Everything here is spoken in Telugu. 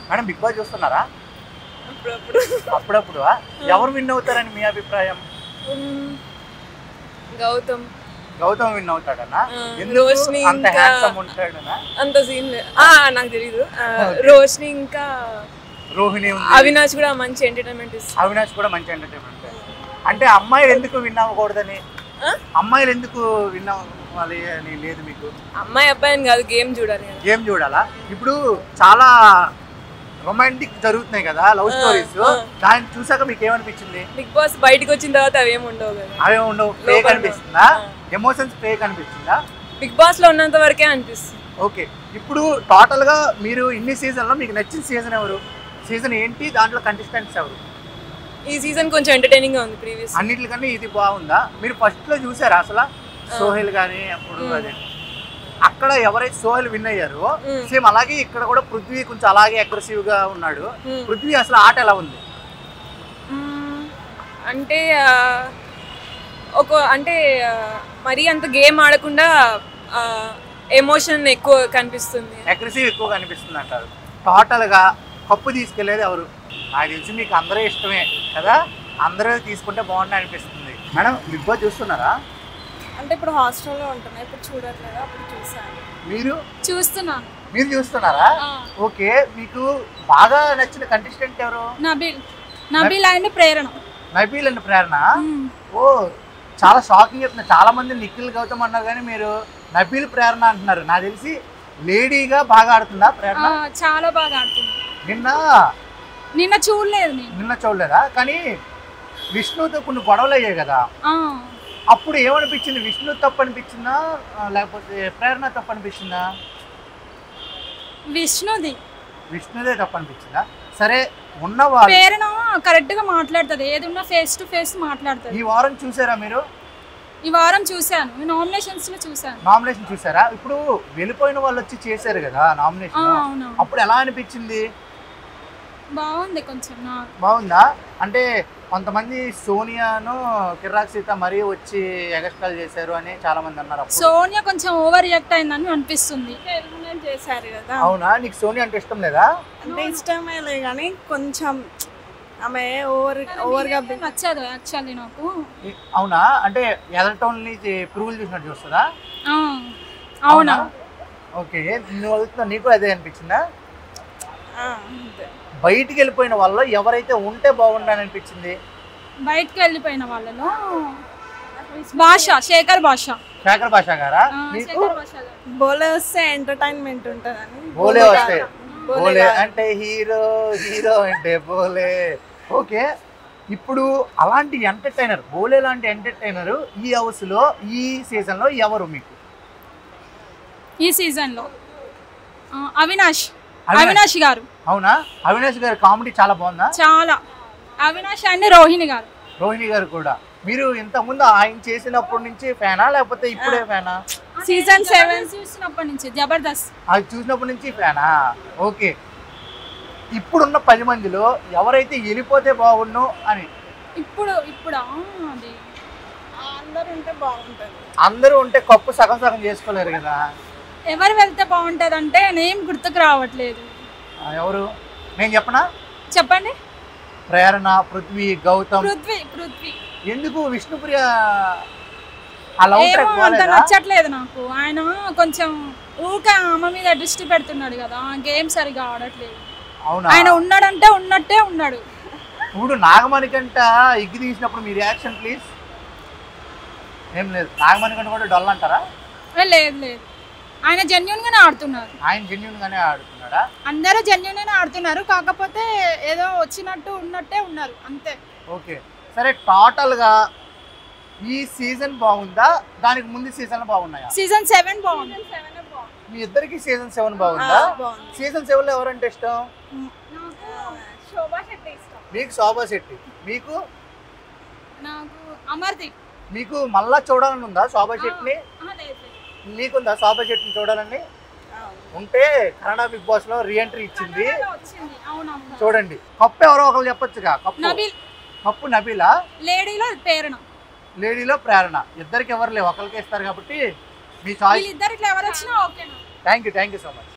మేడం బిగ్ బాస్ చూస్తున్నారా? అప్పుడప్పుడు. అప్పుడప్పుడు ఎవరు విన్ అవుతారని మీ అభిప్రాయం? గౌతమ్. గౌతమ్ విన్ అవుతాడనా? రోష్ని అంత ఇంకా హ్యాండ్సమ్ ఉంటాడనా? అంత సీన్ లేదు. నాకు తెలీదు. రోష్ని ఇంకా రోహిణి ఉంది. అవినాష్ కూడా మంచి ఎంటర్టైన్మెంట్ ఇస్తుంది. అవినాష్ కూడా మంచి ఎంటర్టైన్మెంట్. అంటే అమ్మాయిలు ఎందుకు విన్ అవ్వకూడదని, అమ్మాయిలు ఎందుకు విన్ అవ్వాలి అని లేదు మీకు? అమ్మాయి అబ్బాయిని కాదు, గేమ్ చూడాలి. గేమ్ చూడాలా? ఇప్పుడు చాలా రొమాంటిక్ జరుగుతున్నాయి కదా లవ్ స్టోరీస్, దాన్ని చూసాక మీకు ఏమనిపించింది? బిగ్ బాస్ బయటకు వచ్చిన తర్వాత అవేం ఉండవు కదా. అవే ఉండవు, ఫేక్ అనిపిస్తుందా? ఎమోషన్స్ ఫేక్ అనిపిస్తుందా? బిగ్ బాస్ లో ఉన్నంత వరకే అనిపిస్తుంది. ఓకే, ఇప్పుడు టోటల్ గా మీరు ఇన్ని సీజన్ లో మీకు నచ్చిన సీజన్ ఎవరు? సీజన్ ఏంటి, దాంట్లో కంటెస్టెంట్స్ ఎవరు? ఈ సీజన్ కొంచెం ఎంటర్టైనింగ్ గా ఉంది. ప్రీవియస్ అన్నిటికన్నా ఇది బాగుందా? మీరు ఫస్ట్ లో చూసారా అసలు సోహెల్ గానీ? అప్పుడు అదే అక్కడ ఎవరైతే సోహెల్ విన్ అయ్యారో సేమ్ అలాగే ఇక్కడ కూడా పృథ్వీ కొంచెం అలాగే అగ్రెసివ్ గా ఉన్నాడు. పృథ్వీ అసలు ఆట ఎలా ఉంది? అంటే అంటే మరీ అంత గేమ్ ఆడకుండా ఎమోషన్ ఎక్కువ కనిపిస్తుంది, అగ్రెసివ్ ఎక్కువ కనిపిస్తుంది అంటారు. టోటల్ గా కప్పు తీసుకెళ్లేది ఎవరు? నాకు తెలిసి మీకు అందరూ ఇష్టమే కదా, అందరూ తీసుకుంటే బాగుంది అనిపిస్తుంది. మేడం బిగ్ బాస్ చూస్తున్నారా? అంటే ఇప్పుడు హాస్టల్లో ఉంటున్నా, ఇప్పుడు చూడట్లేదు, అప్పుడు చూసాను. మీరు చూస్తున్నాను. మీరు చూస్తున్నారా? ఓకే, మీకు బాగా నచ్చిన కంటెస్టెంట్ ఎవరు? నబీల్ అండ్ ప్రేరణ. నబీల్ అండ్ ప్రేరణ. ఓ చాలా షాకింగ్ చెప్తున్నారు. చాలా మంది నిఖిల్ గౌతమ్ అన్నారు కానీ మీరు నబీల్ ప్రేరణ అంటున్నారు. నాకు తెలిసి లేడీగా బాగా ఆడుతుందా ప్రేరణ? చాలా బాగా ఆడుతుంది. నిన్న చూడలేదు, నిన్న చూడలేదా? కానీ విష్ణుతో కొన్ని గొడవలు అయ్యాయి కదా, అప్పుడు ఏమనిపించింది? విష్ణు తప్పు అనిపించిందా లేకపోతే ప్రేరణ తప్పు అనిపించిందా? విష్ణుదే తప్పు అనిపించిందా? సరే, ఉన్నవాళ్ళు ప్రేరణ కరెక్ట్ గా మాట్లాడుతుంది, ఏది ఉన్నా ఫేస్ టు ఫేస్ మాట్లాడుతుంది. ఈ వారం చూసారా మీరు? ఈ వారం చూసాను, నామినేషన్స్ లో చూసాను. నామినేషన్ చూసారా? ఇప్పుడు వెళ్ళిపోయిన వాళ్ళు వచ్చి చేశారు కదా నామినేషన్, అప్పుడు ఎలా అనిపించింది? బాగుంది, కొంచెం బాగుందా? అంటే కొంతమంది సోనియాను కిరాక్ సీత మరీ వచ్చి ఎగస్ట్రాల్ చేశారు అని చాలా మంది అన్నారు. సోనియా కొంచెం ఓవర్ రియాక్ట్ అయిందని అనిపిస్తుంది. చేశారు కదా. అవునా? నీకు సోనియా అంటే ఇష్టం లేదా? అంటే ఇష్టమే లే కానీ కొంచెం ఆమె ఓవర్గా నచ్చదు యాక్చువల్లీ నాకు. అవునా? అంటే ఎదటోన్లీ పురుగులు చూసినట్టు చూస్తుందా? అవునా? ఓకే, నువ్వు అడుగుతున్నా, నీకు అదే అనిపించిందా? బయటికి వెళ్ళిపోయిన వాళ్ళు ఎవరైతే ఉంటే బాగుండని అనిపించింది? బయటికి వెళ్ళిపోయిన వాళ్ళలో శేఖర్ భాష గారా? బోలే వస్తే ఎంటర్టైన్మెంట్ ఉంటుందని. బోలే వస్తే, బోలే అంటే హీరో, హీరో అంటే బోలే. ఓకే, ఇప్పుడు అలాంటి ఎంటర్టైనర్, బోలే లాంటి ఎంటర్టైనర్ ఈ హౌస్ లో ఈ సీజన్ లో ఎవరు మీకు? ఈ సీజన్ లో అవినాష్ గారు. అవునా? అవినాష్ గారు కామెడీ చాలా బాగుందా? చాలా. అవినాష్ అండ్ రోహిణి గారు కూడా. మీరు ఇంత ముందు ఆయన చేసినప్పటి నుంచి ఫ్యానా లేకపోతే ఇప్పుడే ఫ్యానా? సీజన్ 7 చూసినప్పటి నుంచి, జబర్దస్త్ అది చూసినప్పటి నుంచి ఫ్యానా? ఓకే, ఇప్పుడున్న 10 మందిలో ఎవరైతే వెళ్ళిపోతే బాగుండు అని? ఇప్పుడు అది అందరూ ఉంటే బాగుంటుంది. అందరూ ఉంటే కప్పు సగం సగం చేసుకోలేరు కదా. ఎవరు వెళ్తే బాగుంటది అంటే నేమ్ గుర్తుకు రావట్లేదు. ఎవరు? నేను చెప్పనా? చెప్పండి. ప్రేరణ, పృథ్వీ, గౌతమ్. పృథ్వీ ఎందుకు? విష్ణుప్రియ నచ్చట్లేదు నాకు. ఆయన కొంచెం ఊక అమ్మ మీద దృష్టి పెడుతున్నాడు కదా, గేమ్ సరిగా ఆడట్లేదు. ఆయన ఉన్నాడంటే ఉన్నట్టే ఉన్నాడు. ఇప్పుడు నాగమణికంట ఎగ్గి తీసినప్పుడు మీ రియాక్షన్ ప్లీజ్. ఏం లేదు, నాగమణికంట కూడా డల్ అంటారా? లేదు, ఆయన జెన్యూన్ గానే ఆడుతున్నారు. ఆయన జెన్యూన్ గానే ఆడుతున్నాడా? అందరూ జెన్యూన్ గానే ఆడుతున్నారు, కాకపోతే ఏదో వచ్చినట్టు ఉన్నట్టే ఉన్నారు అంతే. ఓకే, సరే, టోటల్ గా ఈ సీజన్ బాగుందా? దానికి ముందు సీజన్ బాగున్నాయా? సీజన్ 7 బాగుంది. మీ ఇద్దరికి సీజన్ 7 బాగుందా? సీజన్ 7 లో ఎవరంటే ఇష్టం? శోభా శెట్టి ఇష్టం. మీకు శోభా శెట్టి. మీకు? నాకు అమర్దీప్. మీకు మళ్ళా చూడాలని ఉందా శోభా శెట్టిని? మీకుందా శోభా శెట్టిని చూడాలని? ఉంటే కన్నడ బిగ్ బాస్ లో రీఎంట్రీ ఇచ్చింది, చూడండి. కప్పు ఎవరో ఒకరు చెప్పొచ్చుగా. కప్పు నబీలా? లేడీలో ప్రేరణ. ఇద్దరికి ఎవరు లేవు, ఒకరికి ఇస్తారు కాబట్టి మీ choice. Thank you so much.